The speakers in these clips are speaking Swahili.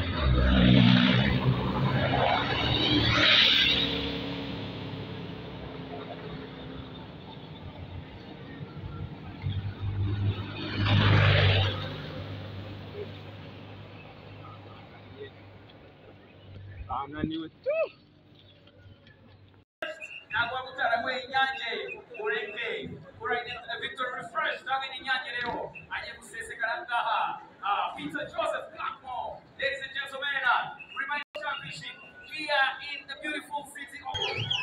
Ananiwe ntabwo gutaramwe inyange ureke uragenda Victor refresh nawe n'inyange rero agiye gusesekara ngaha Peter Joseph Blackmore. Ladies and gentlemen, remind championship we are in the beautiful city of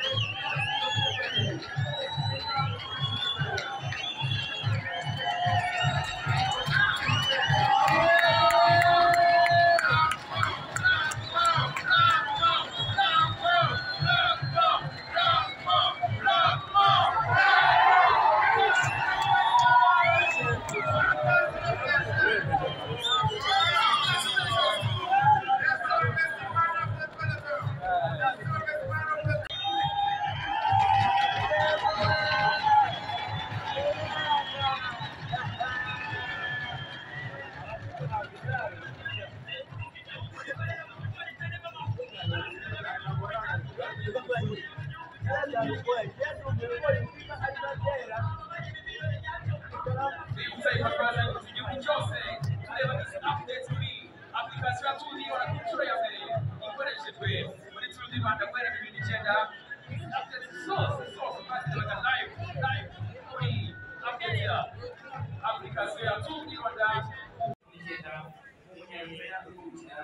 application ya Tour de Rwanda ku nshuro ya mbere ikoreshejwe muri Tour de Rwanda guhera 2009 zose baziraga live kuri application ya Tour de Rwanda igenda kunyerera kugira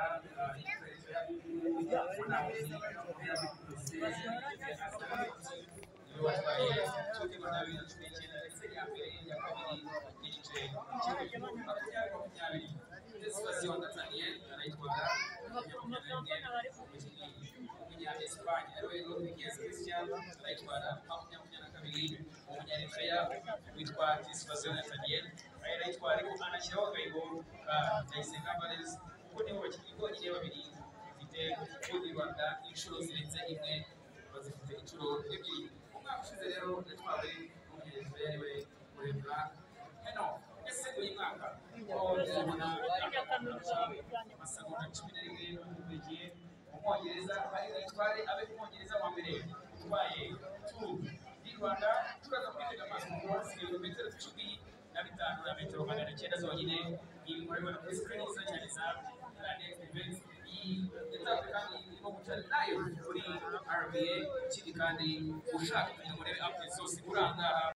inshuro zirenze imwe bazifite inshuro ebyiri umwaka ushize rero yatwawe n'umunyeshuri yariwe kurebwa hano ese uyu mwaka ubona amasegonda 11 ubugiye mu Bwongereza ari yitware abe mu Bwongereza wa mbere utwaye Tour de Rwanda turaza kwitega amaso mu kilometero 15 na metero 900 zonyine iyi muri bano screen cyane za next event etape kandi irimo guca live kuri RBA ikindi kandi ushaka kumenya muri updates zose kuranga